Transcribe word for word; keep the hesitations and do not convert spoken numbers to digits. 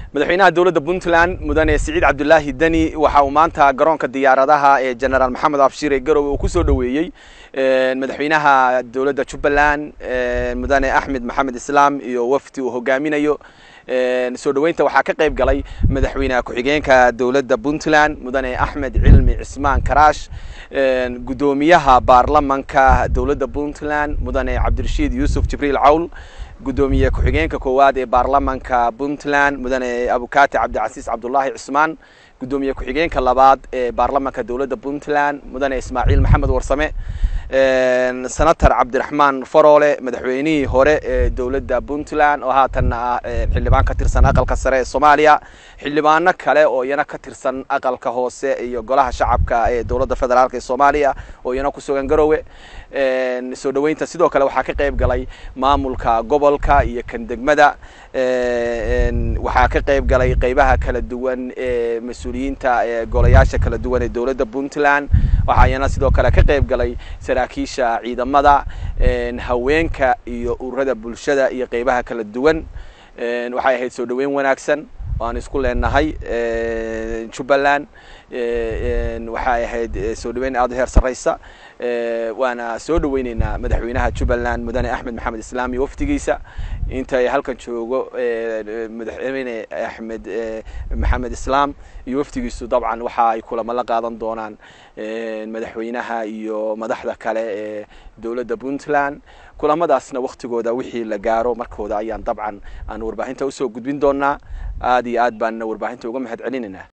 madaxweynaha dawladda Puntland mudane Siciid Cabdullaahi Dani waxa uu maanta garoonka diyaaradaha ee General Maxamed Abshir ee Garowe uu ku soo dhaweeyay madaxweynaha dawladda Jubaland mudane Axmed Maxamed Islaam iyo wafdi uu hogaaminayo soo dhaweynta waxa ka qayb galay madaxweynaha ku-xigeenka dawladda Puntland mudane Axmed Cilmi Cismaan Karaash gudoomiyaha baarlamaanka dawladda Puntland mudane Cabdirashiid Yuusuf Jibriil Cawl gudoomiye ku-xigeenka koowaad ee baarlamaanka Puntland mudane Abukaati Cabdicasiis Cabdullaahi Cismaan gudoomiye ku-xigeenka labaad ee baarlamaanka dawladda Puntland mudane Ismaaciil Maxamed Warsame senator Cabdiraxmaan Faroole madaxweynihii hore ee dawladda Puntland oo haatan xildhibaan ka tirsan aqalka sare ee Soomaaliya xildhibaano kale oo iyana ka tirsan aqalka hoose iyo golaha shacabka ee dawladda federaalka ee Soomaaliya oo iyana ku sugan Garowe soo dhaweynta sidoo kale waxa ka qayb galay maamulka gobolka iyo kan degmada waxa ka qayb galay qaybaha kala duwan ee mas'uuliyiinta ee golayaasha kala duwan ee dawladda Puntland waxa iyana sidoo kale ka qayb galay saraakiisha ciidamada haweenka iyo ururada bulshada iyo qaybaha kala duwan waxay ahayd soo dhaweyn wanaagsan waan isku leenahay Jubaland waxay ahayd soo dhaweyn aad heer sareysa waana soo dhaweyneynaa madaxweynaha Jubaland mudane Axmed Maxamed Islaam iyo wafdigiisa inta ay halkan joogo madaxweyne Axmed Maxamed Islaam iyo wafdigiisu dabcan waxa ay kulamo la qaadan doonaan madaxweynaha iyo madaxda kale ee dawladda Puntland kulamadaasna waqtigooda wixii la gaaro markooda ayaan dabcan aan warbaahinta u soo gudbin doonaa aad iyo aad baan warbaahinta uga mahad celinayna